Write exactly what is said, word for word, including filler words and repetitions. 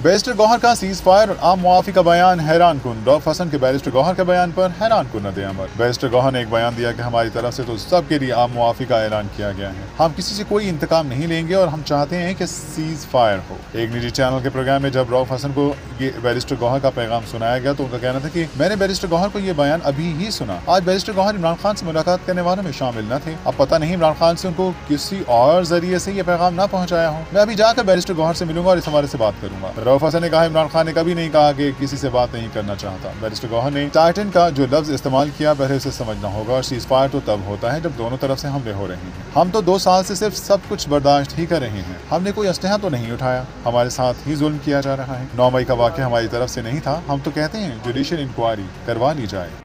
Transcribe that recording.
Barrister Gauhar का cease fire और आम मुआफी का बयान हैरान कुन। रऊफ हसन के बैरिस्टर गौहर के बयान पर हैरान कुन रद्द अमल। बैरिस्टर गौहर ने एक बयान दिया कि हमारी तरफ से तो सबके लिए आम मुआफी का ऐलान किया गया है, हम किसी से कोई इंतकाम नहीं लेंगे और हम चाहते हैं कि सीज फायर हो। एक निजी चैनल के प्रोग्राम में जब रऊफ हसन को ये बैरिस्टर गौहर का पैगाम सुनाया गया तो उनका कहना था कि मैंने बैरिस्टर गौहर को ये बयान अभी ही सुना। आज बैरिस्टर गौहर इमरान खान से मुलाकात करने वालों में शामिल न थे। अब पता नहीं इमरान खान से उनको किसी और जरिए से ये पैगाम ना पहुंचाया हो। मैं अभी जाकर बैरिस्टर गौहर से मिलूंगा और इस हवाले से बात करूंगा। रऊफ हसन ने कहा इमरान खान ने कभी नहीं कहा कि किसी से बात नहीं करना चाहता। बैरिस्टर गौहर ने टाइटन का जो लफ्ज इस्तेमाल किया पहले उसे समझना होगा और सीज फायर तो तब होता है जब दोनों तरफ से हमले हो रहे हैं। हम तो दो साल से सिर्फ सब कुछ बर्दाश्त ही कर रहे हैं, हमने कोई असलहा तो नहीं उठाया, हमारे साथ ही जुल्म किया जा रहा है। नौ मई का वाक़या हमारी तरफ से नहीं था, हम तो कहते हैं जुडिशियल इंक्वायरी करवा ली जाए।